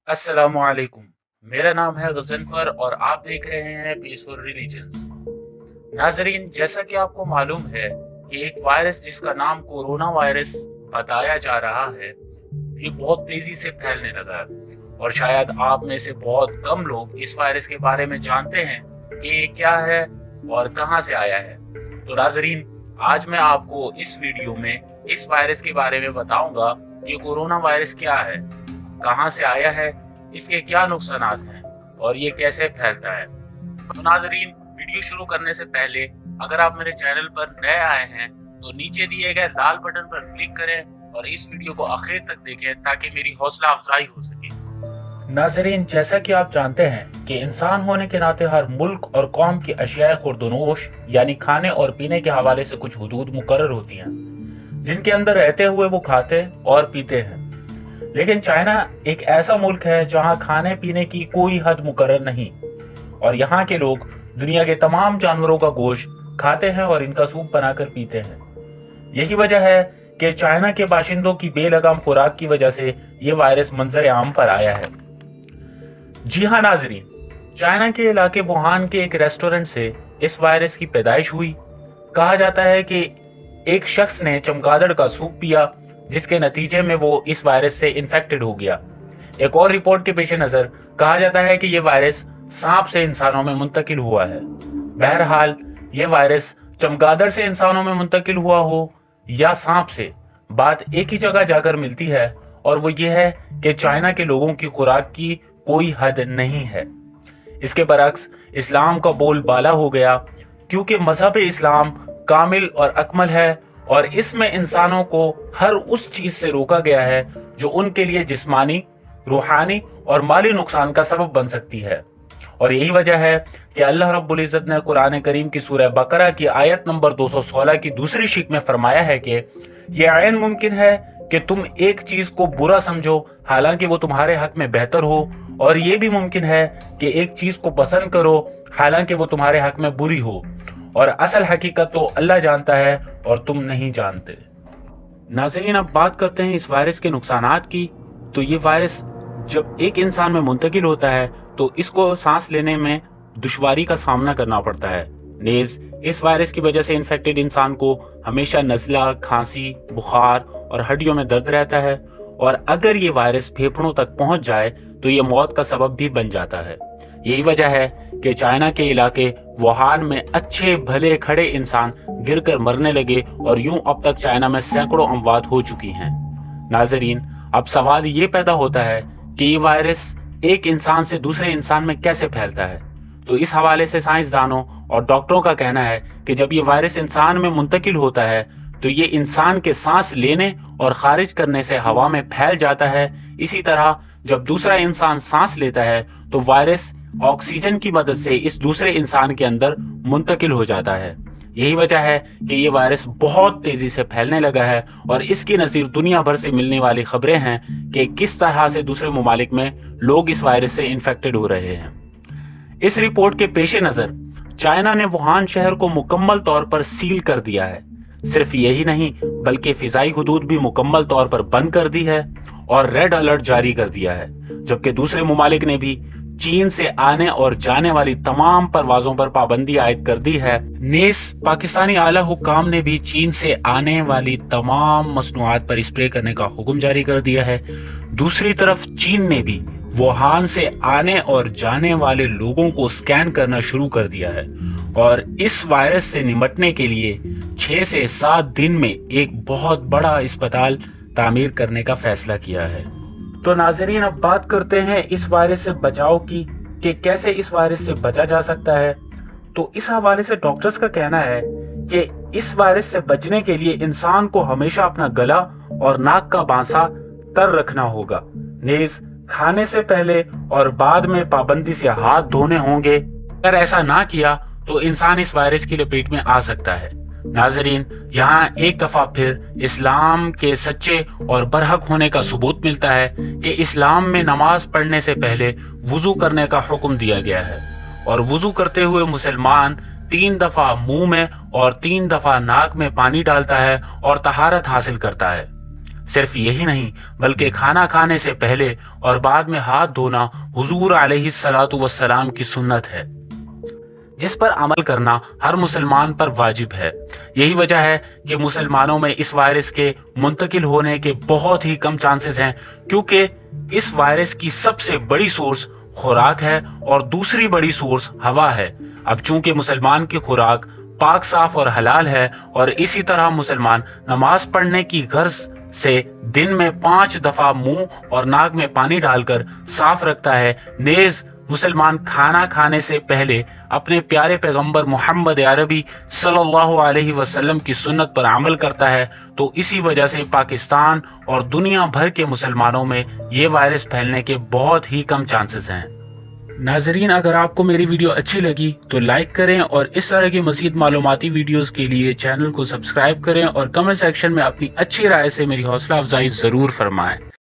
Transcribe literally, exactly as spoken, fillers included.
अस्सलामुअलैकुम। मेरा नाम है गजनफर और आप देख रहे हैं पीसफुल रिलीजन्स। नाजरीन, जैसा कि आपको मालूम है कि एक वायरस जिसका नाम कोरोना वायरस बताया जा रहा है, ये बहुत तेजी से फैलने लगा है और शायद आप में से बहुत कम लोग इस वायरस के बारे में जानते हैं कि ये क्या है और कहां से आया है। तो नाजरीन, आज मैं आपको इस वीडियो में इस वायरस के बारे में बताऊंगा कि कोरोना वायरस क्या है, कहां से आया है, इसके क्या नुकसानात हैं और ये कैसे फैलता है। तो नाजरीन, वीडियो शुरू करने से पहले अगर आप मेरे चैनल पर नए आए हैं तो नीचे दिए गए लाल बटन पर क्लिक करें और इस वीडियो को आखिर तक देखें ताकि मेरी हौसला अफजाई हो सके। नाजरीन, जैसा कि आप जानते हैं कि इंसान होने के नाते हर मुल्क और कौम की अशियाए खुर्दनोश यानी खाने और पीने के हवाले से कुछ हुदूद मुकर्रर होती हैं जिनके अंदर रहते हुए वो खाते और पीते हैं। लेकिन चाइना एक ऐसा मुल्क है जहां खाने पीने की कोई हद मुकर्रर नहीं और यहाँ के लोग दुनिया के तमाम जानवरों का गोश्त खाते हैं और इनका सूप बनाकर पीते हैं। यही वजह है कि चाइना के बाशिंदों की बेलगाम खुराक की वजह से ये वायरस मंजर आम पर आया है। जी हाँ नाजरीन, चाइना के इलाके वुहान के एक रेस्टोरेंट से इस वायरस की पैदाइश हुई। कहा जाता है कि एक शख्स ने चमगादड़ का सूप पिया जिसके नतीजे में वो इस वायरस से इन्फेक्टेड हो गया। एक और रिपोर्ट के पेश नजर कहा जाता है कि ये वायरस सांप से इंसानों में मुंतकिल हुआ है। बहरहाल ये वायरस चमगादड़ से इंसानों में मुंतकिल हुआ हो या सांप से, बात एक ही जगह जाकर मिलती है और वो ये है कि चाइना के लोगों की खुराक की कोई हद नहीं है। इसके बरक्स इस्लाम का बोल बाला हो गया क्योंकि मजहब इस्लाम कामिल और अकमल है और इसमें इंसानों को हर उस चीज से रोका गया है जो उनके लिए जिस्मानी, रूहानी और माली नुकसान का सबब बन सकती है। और यही वजह है कि अल्लाह रब्बुल इज्जत ने कुरान करीम की सूरह बकरा की आयत नंबर दो सौ सोलह की दूसरी शिक में फरमाया है कि यह आयन मुमकिन है कि तुम एक चीज को बुरा समझो हालांकि वो तुम्हारे हक में बेहतर हो, और ये भी मुमकिन है कि एक चीज को पसंद करो हालांकि वो तुम्हारे हक में बुरी हो, और असल हकीकत तो अल्लाह जानता है और तुम नहीं जानते। नाज़रीन, अब बात करते हैं इस वायरस के नुकसानात की। तो ये वायरस जब एक इंसान में मुंतकिल होता है तो इसको सांस लेने में दुश्वारी का सामना करना पड़ता है। नेज इस वायरस की वजह से इन्फेक्टेड इंसान को हमेशा नज़ला, खांसी, बुखार और हड्डियों में दर्द रहता है, और अगर ये वायरस फेफड़ों तक पहुंच जाए तो ये मौत का सबब भी बन जाता है। यही वजह है कि चाइना के इलाके वुहान में अच्छे भले खड़े इंसान गिरकर मरने लगे और यूं अब तक चाइना में सैकड़ों अमवात हो चुकी हैं। नाजरीन, अब सवाल ये पैदा होता है कि ये वायरस एक इंसान से दूसरे इंसान में कैसे फैलता है। तो इस हवाले से साइंसदानों और डॉक्टरों का कहना है कि जब ये वायरस इंसान में मुंतकिल होता है तो ये इंसान के सांस लेने और खारिज करने से हवा में फैल जाता है। इसी तरह जब दूसरा इंसान सांस लेता है तो वायरस ऑक्सीजन की मदद से इस दूसरे इंसान के अंदर मुंतकिल हो जाता है। यही वजह है कि ये वायरस बहुत तेजी से फैलने लगा है और इसकी नज़ीर दुनिया भर से मिलने वाली खबरें हैं कि किस तरह से दूसरे ममालिक में लोग इस वायरस से इन्फेक्टेड हो रहे हैं। इस रिपोर्ट के पेश नज़र चाइना ने वुहान शहर को मुकम्मल तौर पर सील कर दिया है। सिर्फ यही नहीं बल्कि फिजाई हुदूद भी मुकम्मल तौर पर बंद कर दी है और रेड अलर्ट जारी कर दिया है, जबकि दूसरे ममालिक ने भी चीन से आने और जाने वाली तमाम परवाजों पर पाबंदी आयद कर दी है। नेस पाकिस्तानी आला हुक्काम ने भी चीन से आने वाली तमाम मसनूआत पर स्प्रे करने का हुक्म जारी कर दिया है। दूसरी तरफ चीन ने भी वुहान से आने और जाने वाले लोगों को स्कैन करना शुरू कर दिया है और इस वायरस से निपटने के लिए छह से सात दिन में एक बहुत बड़ा अस्पताल तामीर करने का फैसला किया है। तो नाजरीन, अब बात करते हैं इस वायरस से बचाव की कि कैसे इस वायरस से बचा जा सकता है। तो इस हवाले से डॉक्टर्स का कहना है कि इस वायरस से बचने के लिए इंसान को हमेशा अपना गला और नाक का बांसा तर रखना होगा। नेज खाने से पहले और बाद में पाबंदी से हाथ धोने होंगे। अगर ऐसा ना किया तो इंसान इस वायरस की लपेट में आ सकता है। नाजरीन, यहाँ एक दफा फिर इस्लाम के सच्चे और बरहक होने का सबूत मिलता है कि इस्लाम में नमाज पढ़ने से पहले वुजू करने का हुक्म दिया गया है और वुजू करते हुए मुसलमान तीन दफा मुंह में और तीन दफा नाक में पानी डालता है और तहारत हासिल करता है। صرف یہی نہیں بلکہ کھانا کھانے سے پہلے اور بعد میں ہاتھ دھونا حضور علیہ الصلوۃ والسلام کی سنت ہے، جس پر عمل کرنا ہر مسلمان پر واجب ہے۔ یہی وجہ ہے کہ مسلمانوں میں اس وائرس کے منتقل ہونے کے بہت ہی کم چانسز ہیں، کیونکہ اس وائرس کی سب سے بڑی سورس خوراک ہے اور دوسری بڑی سورس ہوا ہے۔ اب چونکہ مسلمان کی خوراک پاک صاف اور حلال ہے، اور اسی طرح مسلمان نماز پڑھنے کی غرض سے دن میں پانچ دفعہ منہ اور ناک میں پانی ڈال کر صاف رکھتا ہے، نیز مسلمان کھانا کھانے سے پہلے اپنے پیارے پیغمبر محمد عربی صلی اللہ علیہ وسلم کی سنت پر عمل کرتا ہے، تو اسی وجہ سے پاکستان اور دنیا بھر کے مسلمانوں میں یہ وائرس پھیلنے کے بہت ہی کم چانسز ہیں۔ ناظرین، اگر آپ کو میری ویڈیو اچھی لگی تو لائک کریں، اور اس طرح کی مزید معلوماتی ویڈیوز کے لیے چینل کو سبسکرائب کریں، اور کمنٹ سیکشن میں اپنی اچھی رائے سے میری حوصلہ افزائی ضرور فرمائیں۔